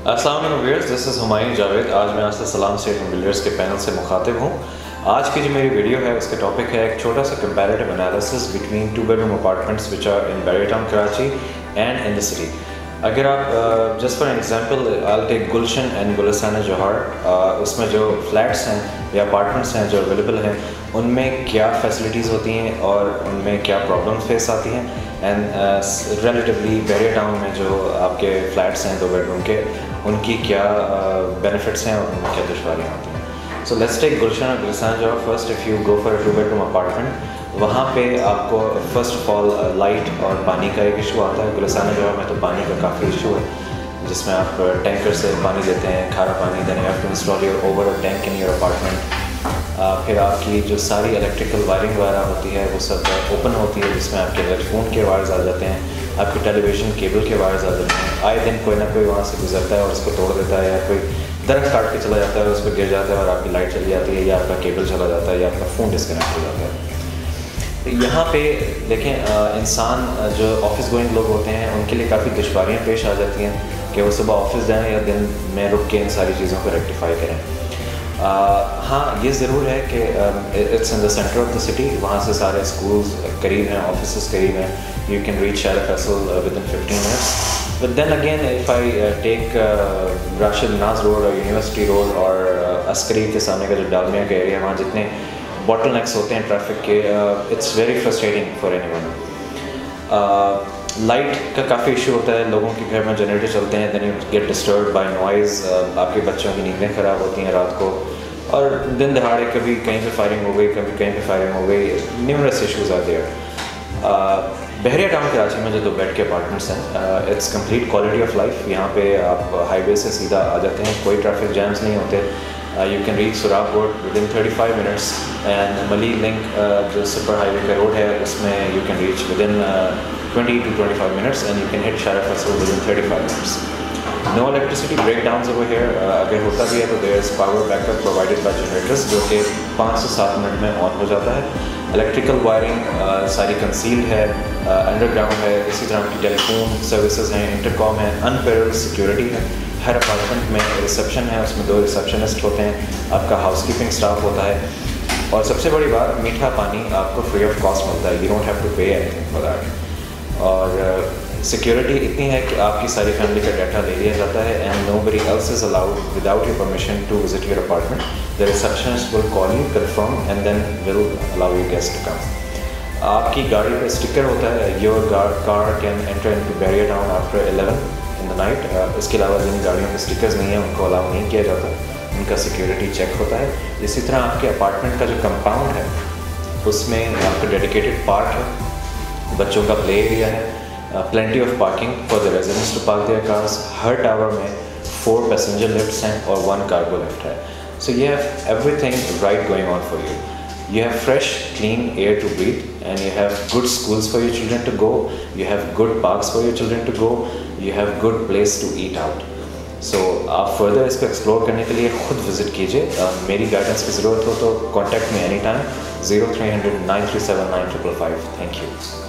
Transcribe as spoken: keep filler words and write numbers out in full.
अस्सलाम वालेकुम viewers, this is Humayun Javed. आज मैं आपसे सलाम स्टेट बिल्डर्स के पैनल से मुखातिब हूँ। आज की जो मेरी वीडियो है उसका टॉपिक है एक छोटा सा comparative analysis between two bedroom apartments which are in Bahria town Karachi and in the city. अगर आप just for example I take Gulshan and Gulistan Johar, उसमें जो फ्लैट्स हैं या अपार्टमेंट्स हैं जो अवेलेबल हैं उनमें क्या फैसिलिटीज़ होती हैं और उनमें क्या प्रॉब्लम्स फेस आती हैं, एंड रिलेटिवली बहरिया टाउन में जो आपके फ्लैट्स हैं दो बेडरूम के उनकी क्या बेनिफिट्स हैं और उनमें क्या दुश्वारियाँ होती हैं। सो लेट्स टेक गुलशन और Gulistan Johar first. If you go for a two bedroom apartment, वहाँ पे आपको फ़र्स्ट ऑफ ऑल लाइट और पानी का एक इशू आता है। गुलिस्तान जोहर में तो पानी का काफ़ी इशू है, जिसमें आप टैंकर से पानी देते हैं, खारा पानी, then you have to install your over a tank in your apartment. फिर आपकी जो सारी इलेक्ट्रिकल वायरिंग वगैरह होती है वो सब ओपन होती है, जिसमें आपके टेलीफोन के वायर्स आ जाते हैं, आपके टेलीविज़न केबल के वायर्स आ जाते हैं। आए दिन कोई ना कोई वहाँ से गुजरता है और उसको तोड़ देता है, या कोई दरख्त काट के चला जाता है, उस पर गिर जाता है और आपकी लाइट चली जाती है, या आपका केबल चला जाता है, या आपका फ़ोन डिस्कनेक्ट हो जाता है। तो यहाँ पे देखें, इंसान जो ऑफिस गोइंग लोग होते हैं उनके लिए काफ़ी दुश्वारियाँ पेश आ जाती हैं कि वो सुबह ऑफिस जाएँ या दिन में रुक के इन सारी चीज़ों को रेक्टिफाई करें। Uh, हाँ, ये ज़रूर है कि it's in the centre of the city, वहाँ से सारे स्कूल्स करीब हैं, ऑफिस करीब हैं, you can reach Shahrah Faisal within fifteen minutes. But then again if I take Rashid Naz road और यूनिवर्सिटी रोड और अस्करी के सामने का जो डालमिया का एरिया, वहाँ जितने बॉटल नेक्स होते हैं ट्रैफिक के, it's very frustrating for anyone. Light का काफ़ी इशू होता है, लोगों के घर में जनरेटर चलते हैं, then you get disturb by noise, आपके बच्चों की नींदें ख़राब होती हैं रात को, और दिन दहाड़े कभी कहीं पे फायरिंग हो गई, कभी कहीं पे फायरिंग हो गई, न्यूमरस इशूज़ आते हैं। बहरिया टाउन कराची में जो दो बेड के अपार्टमेंट्स हैं, it's complete quality of life. यहाँ पे आप हाईवे से सीधा आ जाते हैं, कोई ट्रैफिक जैम्स नहीं होते, you can reach Sohrab road within thirty five minutes, and Malir link जो सुपर हाईवे का रोड है उसमें you can reach within twenty to twenty-five minutes, and you can hit Shara Festival within thirty-five minutes. No electricity breakdowns over here. Uh, अगर होता भी है तो there is power backup provided by generators, जो कि पाँच से सात मिनट में ऑन हो जाता है। इलेक्ट्रिकल वायरिंग uh, सारी कंसील्ड है, अंडरग्राउंड uh, है। इसी तरह की टेलीफोन सर्विसेज हैं, इंटरकॉम है, अनपैरेलल्ड सिक्योरिटी है। हर अपार्टमेंट में रिसेप्शन है, उसमें दो रिसेप्शनिस्ट होते हैं, आपका हाउसकीपिंग स्टाफ होता है, और सबसे बड़ी बात, मीठा पानी आपको फ्री ऑफ कॉस्ट मिलता है। You don't have to pay anything for that. और सिक्योरिटी uh, इतनी है कि आपकी सारी फैमिली का डाटा ले लिया जाता है, and nobody else is allowed without your permission to visit your apartment. The receptionist will call you, confirm, and then will allow you guest to come. आपकी गाड़ी पे स्टिकर होता है, your car can enter into Bahria Town after eleven in the night. इसके अलावा जिन गाड़ियों पे stickers नहीं हैं उनको अलाउ नहीं किया जाता, उनका सिक्योरिटी चेक होता है। इसी तरह आपके अपार्टमेंट का जो कंपाउंड है उसमें आपका डेडिकेटेड पार्ट है, बच्चों का प्ले एरिया है, plenty of parking for the residents to park their cars. हर टावर में फोर पैसेंजर लिफ्ट्स हैं और वन कार्गो लिफ्ट है। So you have everything right going on for you. You have fresh, clean air to breathe, and you have good schools for your children to go. You have good parks for your children to go. You have good place to eat out. So आप further इसको explore करने के लिए खुद visit कीजिए। uh, मेरी guidance की ज़रूरत हो तो contact me anytime. zero three hundred nine three seven nine five five five. Thank you.